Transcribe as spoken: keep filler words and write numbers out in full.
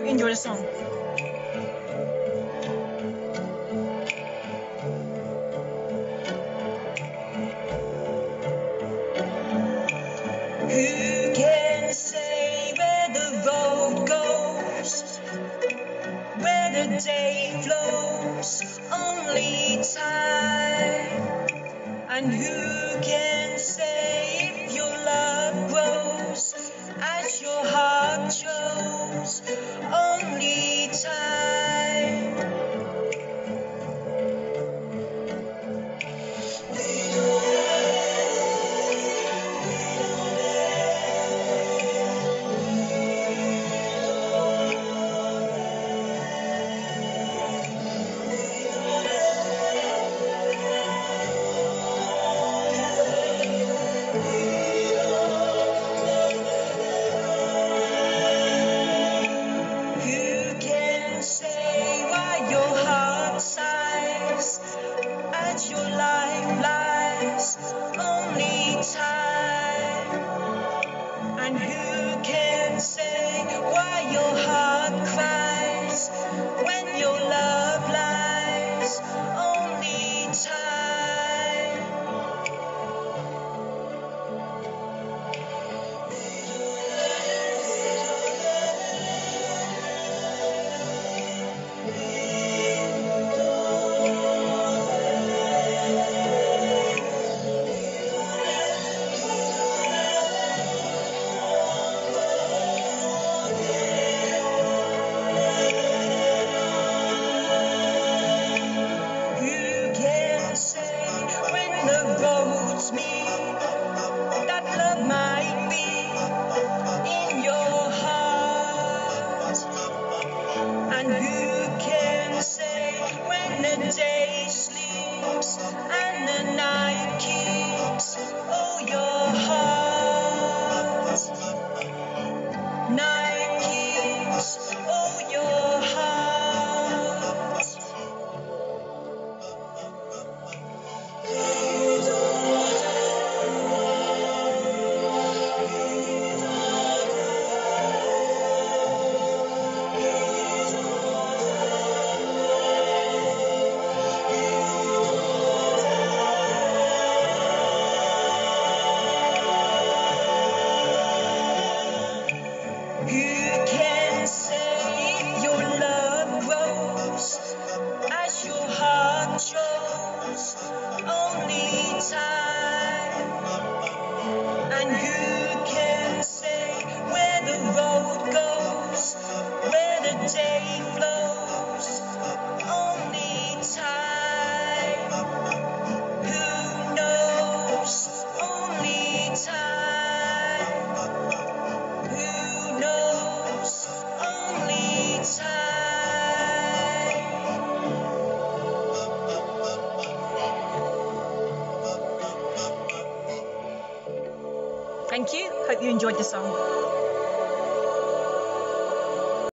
you enjoy the song. Who can say where the road goes, where the day flows? Only time. And who can say if your love grows as your heart chose? Only time. Who can say why your heart sighs as your life lies? Only time. And who can say why your heart cries when your love lies? Only time. Who can say when the roads meet that love might be in your heart? And who can say when the day sleeps and the night keeps oh your heart? Night keeps oh your heart. Who can say if your love grows as your heart chose? Only time. And who can say where the road goes, where the day flows? Only time. Who knows? Only time. Who knows? Only time. Thank you. Hope you enjoyed the song.